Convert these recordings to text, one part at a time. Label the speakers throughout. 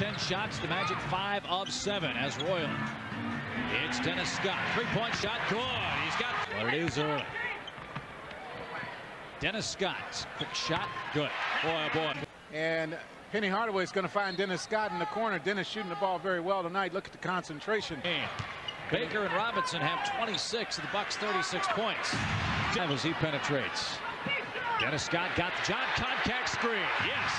Speaker 1: 10 shots, the Magic 5 of 7 as Royal. It's Dennis Scott. 3-point shot. Good. He's got what it is early. Dennis Scott. Quick shot. Good. Boy, oh boy.
Speaker 2: And Penny Hardaway is going to find Dennis Scott in the corner. Dennis shooting the ball very well tonight. Look at the concentration.
Speaker 1: Baker and Robinson have 26 of the Bucks' 36 points. As he penetrates. Dennis Scott got the John contact screen. Yes.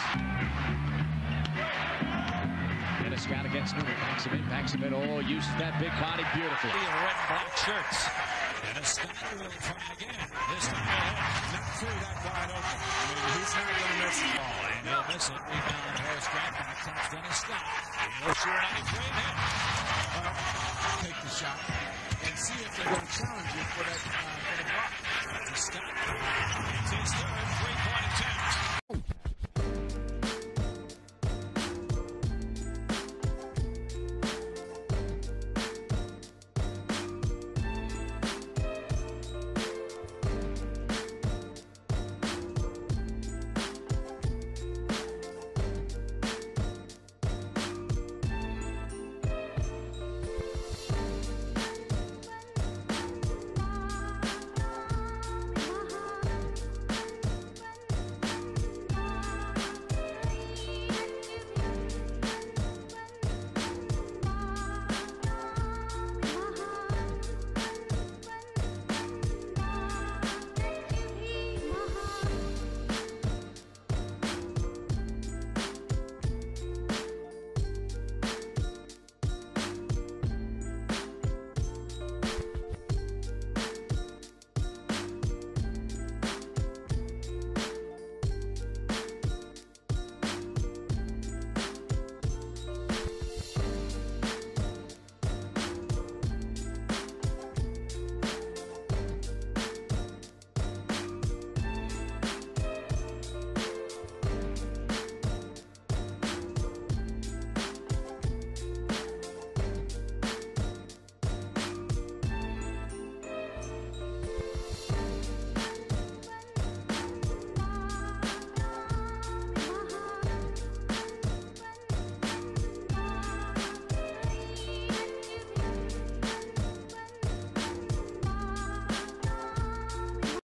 Speaker 1: Dennis Scott against Newman. Backs him in. Oh, uses that big body beautifully.
Speaker 3: Red and black shirts. Dennis Scott will try again. This time not through that wide open. He's not going to miss the ball. And he'll miss it. Rebound Harris Grant. Taps Dennis Scott. He'll shoot on a great hit. Take the shot and see if they're going to challenge you for that for the block. Scott. It's his third 3-point attempt.